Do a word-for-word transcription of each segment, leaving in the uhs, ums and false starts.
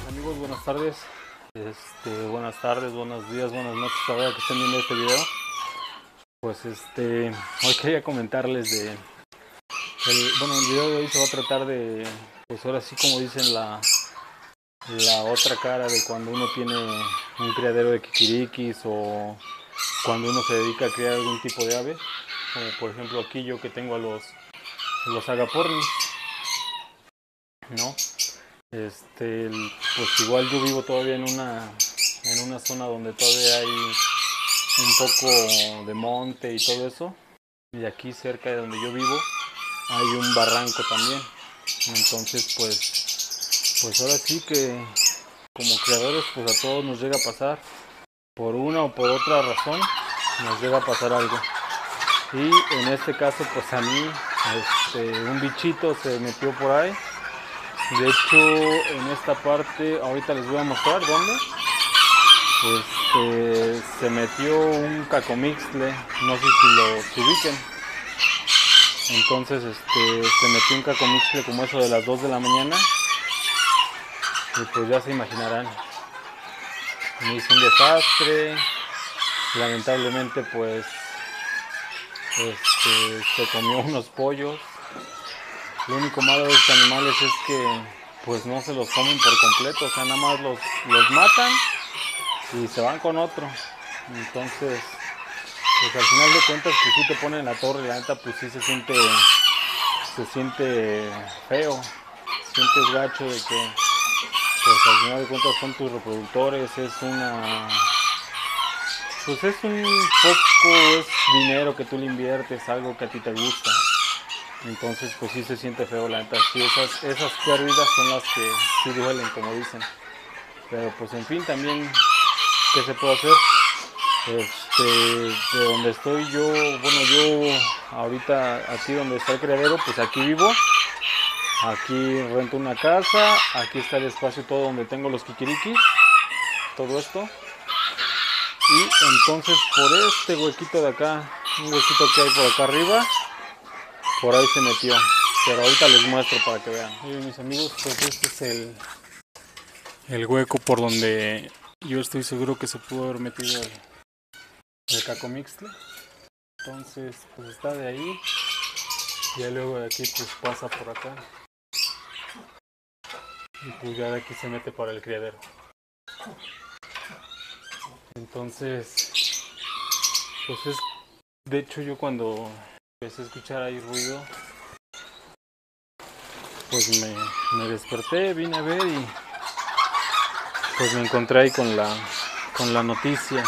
Amigos, buenas tardes. Este, buenas tardes, buenos días, buenas noches, a la hora que estén viendo este video. Pues este, hoy quería comentarles de, el, bueno, el video de hoy se va a tratar de, pues ahora sí como dicen la, la otra cara de cuando uno tiene un criadero de kikirikis o cuando uno se dedica a criar algún tipo de ave, como por ejemplo aquí yo que tengo a los, los agapornis, ¿no? Este, pues igual yo vivo todavía en una, en una zona donde todavía hay un poco de monte y todo eso, y aquí cerca de donde yo vivo hay un barranco también. Entonces pues pues ahora sí que como creadores pues a todos nos llega a pasar, por una o por otra razón nos llega a pasar algo, y en este caso pues a mí este, un bichito se metió por ahí. De hecho, en esta parte, ahorita les voy a mostrar dónde. Este, se metió un cacomixtle, no sé si lo ubiquen. Entonces, este, se metió un cacomixtle como eso de las dos de la mañana. Y pues ya se imaginarán. Me hizo un desastre. Lamentablemente, pues, este, se comió unos pollos. Lo único malo de estos animales es que pues no se los comen por completo, o sea, nada más los, los matan y se van con otro. Entonces, pues al final de cuentas, pues sí te ponen la torre, la neta, pues sí se siente, se siente feo, sientes gacho de que, pues al final de cuentas son tus reproductores, es una, pues es un poco, es dinero que tú le inviertes, algo que a ti te gusta. Entonces pues sí se siente feo, la neta, sí, esas, esas pérdidas son las que sí duelen, como dicen. Pero pues en fin, también, ¿qué se puede hacer? Este, de donde estoy yo, bueno, yo ahorita aquí donde está el criadero, pues aquí vivo. Aquí rento una casa, aquí está el espacio todo donde tengo los kikirikis, todo esto. Y entonces por este huequito de acá, un huequito que hay por acá arriba, por ahí se metió. Pero ahorita les muestro para que vean. Miren mis amigos, pues este es el, el hueco por donde yo estoy seguro que se pudo haber metido el, el cacomixtle. Entonces pues está de ahí. Y luego de aquí pues pasa por acá. Y pues ya de aquí se mete para el criadero. Entonces pues es, de hecho yo cuando empecé a escuchar ahí ruido, pues me, me desperté, vine a ver y pues me encontré ahí con la, con la noticia.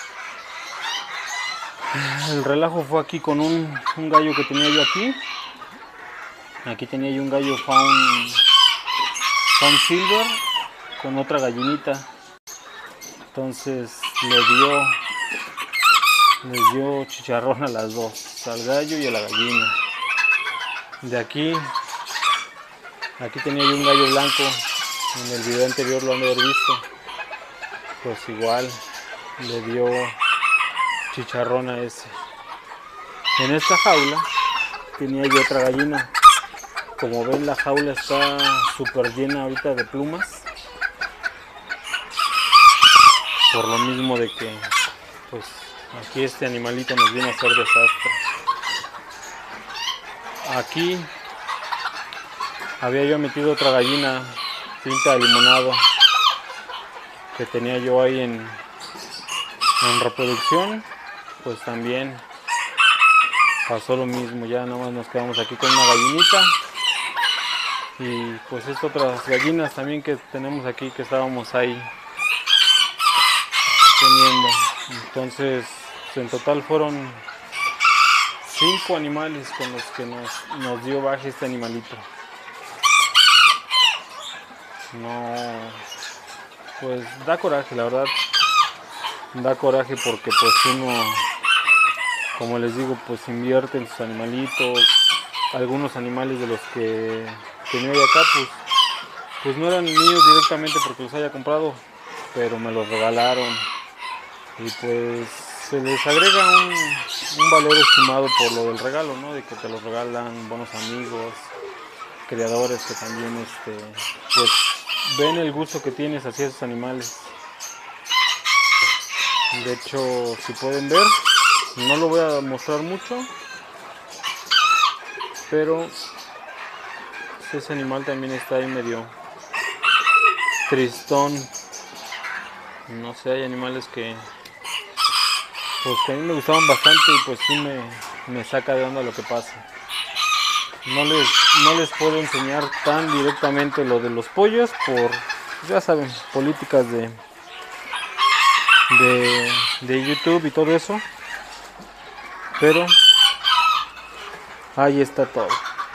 El relajo fue aquí con un, un gallo que tenía yo aquí. Aquí tenía yo un gallo fawn, fawn silver con otra gallinita. Entonces le dio, les dio chicharrón a las dos, al gallo y a la gallina. De aquí, aquí tenía yo un gallo blanco. En el video anterior lo han de haber visto. Pues igual le dio chicharrón a ese. En esta jaula tenía yo otra gallina. Como ven, la jaula está súper llena ahorita de plumas. Por lo mismo de que pues aquí este animalito nos viene a hacer desastre. Aquí había yo metido otra gallina pinta de limonado que tenía yo ahí en, en reproducción. Pues también pasó lo mismo, ya nada más nos quedamos aquí con una gallinita. Y pues estas otras gallinas también que tenemos aquí, que estábamos ahí teniendo. Entonces en total fueron cinco animales con los que nos, nos dio baja este animalito. No, pues da coraje, la verdad, da coraje porque pues uno, como les digo, pues invierte en sus animalitos. Algunos animales de los que tenía yo acá pues, pues no eran míos directamente porque los haya comprado, pero me los regalaron y pues se les agrega un, un valor estimado por lo del regalo, ¿no? De que te los regalan buenos amigos, criadores que también este, pues ven el gusto que tienes hacia esos animales. De hecho, si pueden ver, no lo voy a mostrar mucho, pero ese animal también está ahí medio tristón. No sé, hay animales que pues que a mí me gustaban bastante y pues sí me, me saca de onda lo que pasa. No les, no les puedo enseñar tan directamente lo de los pollos por, ya saben, políticas de, de, de YouTube y todo eso. Pero ahí está todo.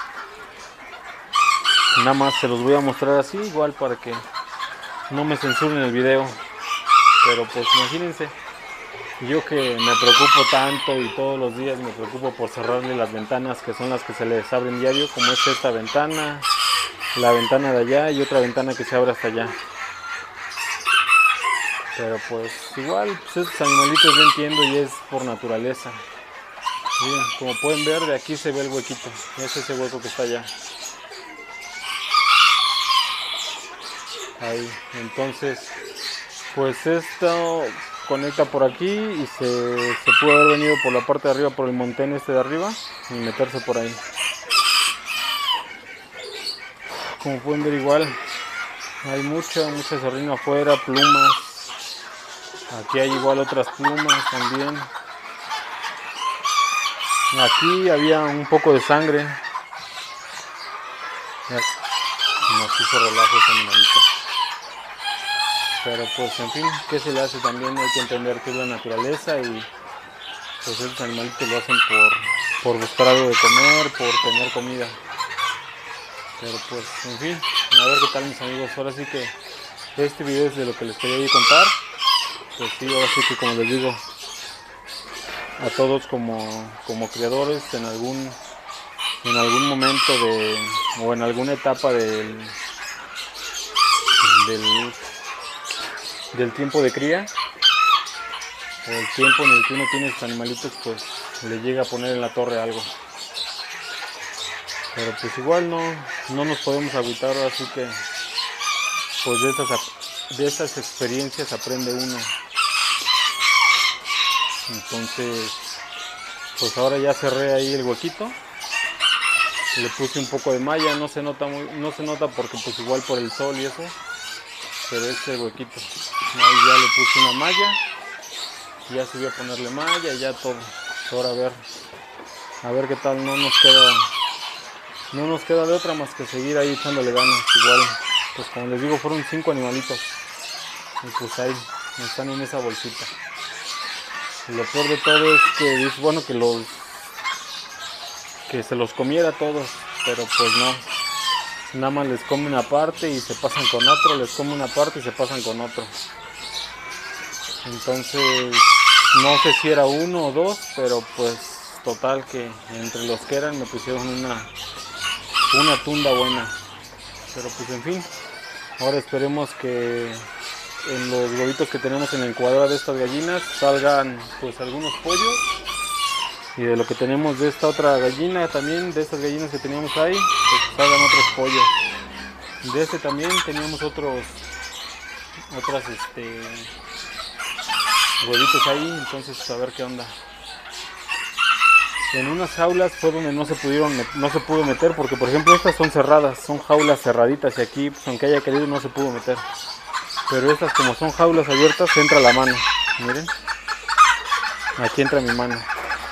Nada más se los voy a mostrar así, igual para que no me censuren el video. Pero pues imagínense, yo que me preocupo tanto y todos los días me preocupo por cerrarle las ventanas que son las que se les abren diario, como es esta ventana, la ventana de allá y otra ventana que se abre hasta allá. Pero pues igual, pues estos animalitos yo entiendo y es por naturaleza. Miren, como pueden ver, de aquí se ve el huequito, es ese hueco que está allá. Ahí, entonces, pues esto conecta por aquí y se, se pudo haber venido por la parte de arriba, por el montén este de arriba y meterse por ahí. Como pueden ver, igual hay mucha, mucha sardina afuera, plumas. Aquí hay igual otras plumas también. Aquí había un poco de sangre. Nos hizo relajo ese animalito. Pero pues en fin, ¿qué se le hace? También hay que entender que es la naturaleza y pues estos animalitos lo hacen por, por buscar algo de comer, por tener comida. Pero pues en fin, a ver qué tal mis amigos. Ahora sí que este video es de lo que les quería contar. Pues sí, ahora sí que como les digo, a todos como, como creadores en algún en algún momento de o en alguna etapa del del, del tiempo de cría o el tiempo en el que uno tiene sus animalitos, pues le llega a poner en la torre algo. Pero pues igual no, no nos podemos agüitar, así que pues de estas, de estas experiencias aprende uno. Entonces pues ahora ya cerré ahí el huequito, le puse un poco de malla, no se nota muy, no se nota porque pues igual por el sol y eso, pero este huequito, ahí ya le puse una malla, ya subí a ponerle malla y ya todo. Ahora a ver, a ver qué tal, no nos queda, no nos queda de otra más que seguir ahí echándole ganas. Igual, pues como les digo, fueron cinco animalitos y pues ahí están en esa bolsita. Y lo peor de todo es que es bueno que los que se los comiera todos, pero pues no, nada más les come una parte y se pasan con otro, les come una parte y se pasan con otro. Entonces no sé si era uno o dos, pero pues total que entre los que eran me pusieron una una tunda buena. Pero pues en fin, ahora esperemos que en los huevitos que tenemos en la incubadora de estas gallinas salgan pues algunos pollos, y de lo que tenemos de esta otra gallina también, de estas gallinas que teníamos ahí, pues salgan otros pollos. De este también teníamos otros otras este huevitos ahí, entonces a ver qué onda. En unas jaulas fue donde no se pudieron no se pudo meter, porque por ejemplo estas son cerradas, son jaulas cerraditas y aquí pues, aunque haya querido no se pudo meter. Pero estas como son jaulas abiertas entra la mano, miren, aquí entra mi mano.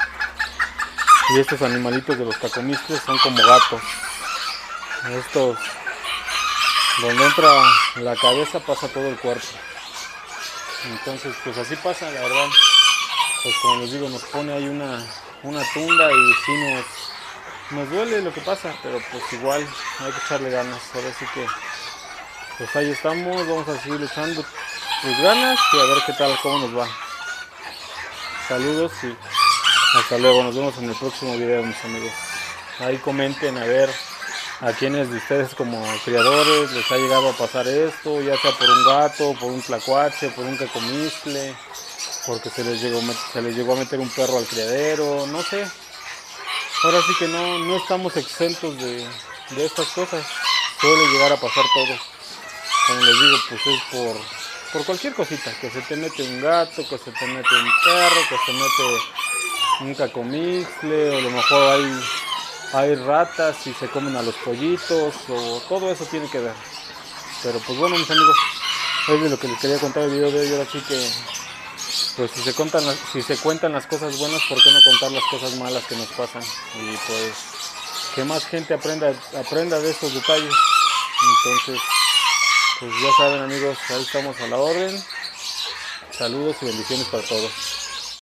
Y estos animalitos de los cacomixtles son como gatos. Estos, donde entra la cabeza pasa todo el cuerpo. Entonces pues así pasa, la verdad. Pues como les digo, nos pone ahí una, una tunda y sí nos, nos duele lo que pasa, pero pues igual hay que echarle ganas. Ahora sí que pues ahí estamos, vamos a seguir echando pues ganas y a ver qué tal, cómo nos va. Saludos y hasta luego, nos vemos en el próximo video, mis amigos. Ahí comenten a ver a quienes de ustedes como criadores les ha llegado a pasar esto, ya sea por un gato, por un tlacuache, por un cacomixtle, porque se les llegó, se les llegó a meter un perro al criadero, no sé. Ahora sí que no, no estamos exentos de, de estas cosas, suele llegar a pasar todo. como les digo, pues es por, por cualquier cosita, que se te mete un gato, que se te mete un perro, que se mete un cacomixle, o a lo mejor hay, hay ratas y se comen a los pollitos, o todo eso tiene que ver. Pero pues bueno, mis amigos, es de lo que les quería contar el video de hoy. Ahora sí que, pues si se, cuentan las, si se cuentan las cosas buenas, ¿por qué no contar las cosas malas que nos pasan? Y pues que más gente aprenda, aprenda de estos detalles. Entonces, pues ya saben, amigos, ahí estamos a la orden. Saludos y bendiciones para todos.